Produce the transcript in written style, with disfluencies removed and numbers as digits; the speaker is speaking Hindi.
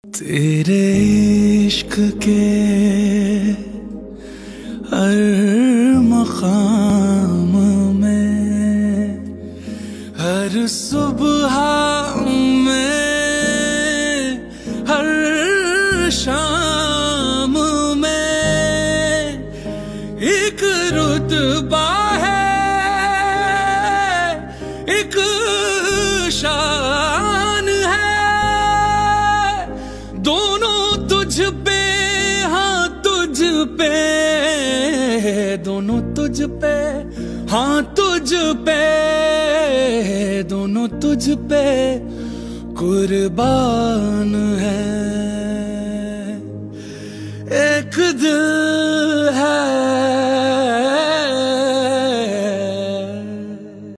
तेरे इश्क के हर मकाम में, हर सुबह में, हर शाम में एक रुतबा है, एक शान है। दोनों तुझ पे, हाँ तुझ पे, दोनों तुझ पे, हाँ तुझ पे, दोनों तुझ पे कुर्बान है। एक दिल है